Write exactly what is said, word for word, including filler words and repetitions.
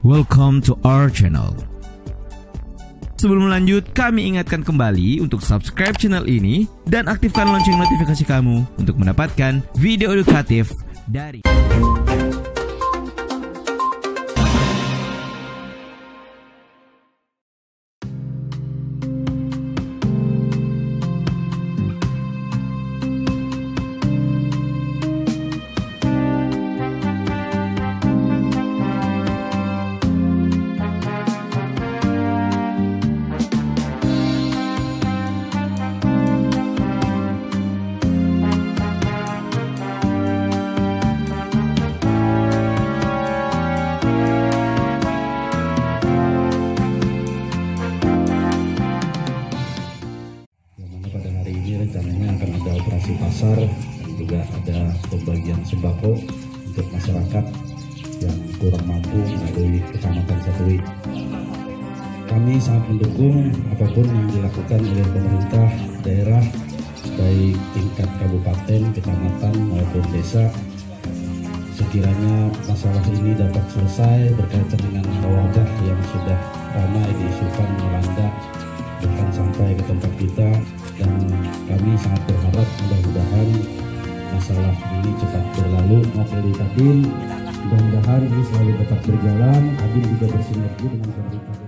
welcome to our channel. Sebelum lanjut, kami ingatkan kembali untuk subscribe channel ini dan aktifkan lonceng notifikasi kamu untuk mendapatkan video edukatif dari rencananya akan ada operasi pasar dan juga ada pembagian sembako untuk masyarakat yang kurang mampu melalui Kecamatan Satui. Kami sangat mendukung apapun yang dilakukan oleh pemerintah daerah, baik tingkat kabupaten, kecamatan maupun desa. Sekiranya masalah ini dapat selesai berkaitan dengan wabah yang sudah ramai diisukan melanda bahkan sampai ke tempat kita, dan kami sangat berharap mudah-mudahan masalah ini cepat berlalu. Materi Kadin, mudah-mudahan ini selalu tetap berjalan. Kadin juga bersinergi dengan pemerintah.